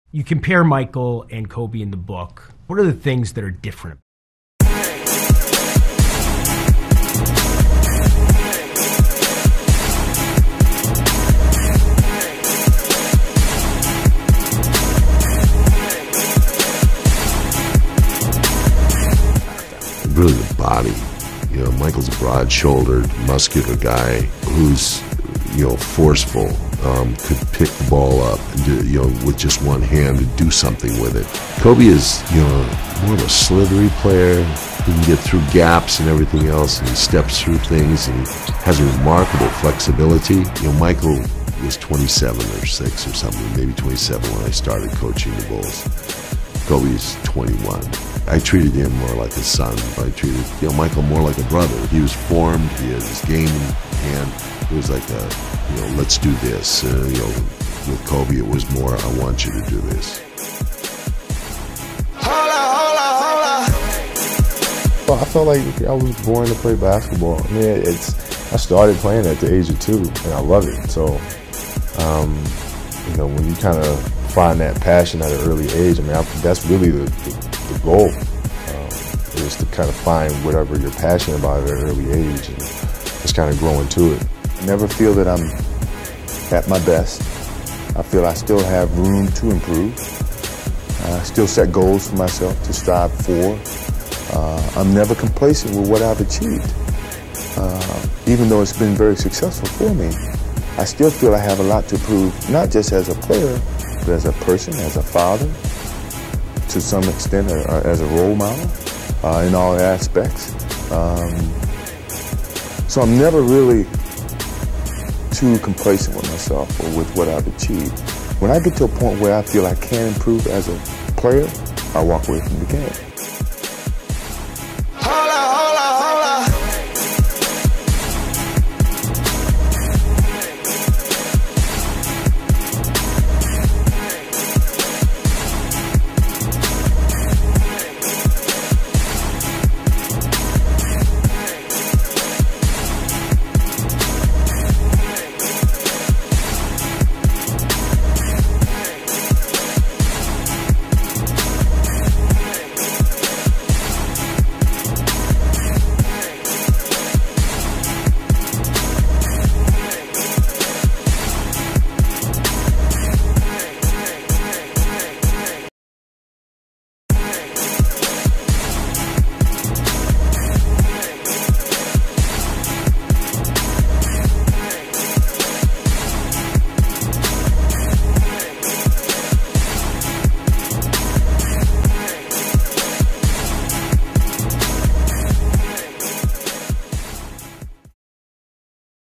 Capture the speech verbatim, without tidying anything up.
You compare Michael and Kobe in the book. What are the things that are different? Really the body. You know, Michael's a broad-shouldered, muscular guy who's, you know, forceful, um, could pick the ball up and do, you know, with just one hand and do something with it. Kobe is, you know, more of a slithery player. He can get through gaps and everything else, and he steps through things and has a remarkable flexibility. You know, Michael was twenty-seven or six or something, maybe twenty-seven when I started coaching the Bulls. Kobe's twenty-one. I treated him more like a son. I treated, you know, Michael more like a brother. He was formed. He had his game in hand. It was like a, you know, let's do this. Uh, you know, with Kobe, it was more, I want you to do this. Hola, hola, hola. Well, I felt like I was born to play basketball. I mean, it's. I started playing at the age of two, and I love it. So, um, you know, when you kind of find that passion at an early age, I mean, I, that's really the, the, the goal, um, is to kind of find whatever you're passionate about at an early age and just kind of grow into it. I never feel that I'm at my best. I feel I still have room to improve. I still set goals for myself to strive for. Uh, I'm never complacent with what I've achieved. Uh, even though it's been very successful for me, I still feel I have a lot to prove, not just as a player, but as a person, as a father, to some extent uh, as a role model uh, in all aspects. Um, so I'm never really too complacent with myself or with what I've achieved. When I get to a point where I feel I can improve as a player, I walk away from the game.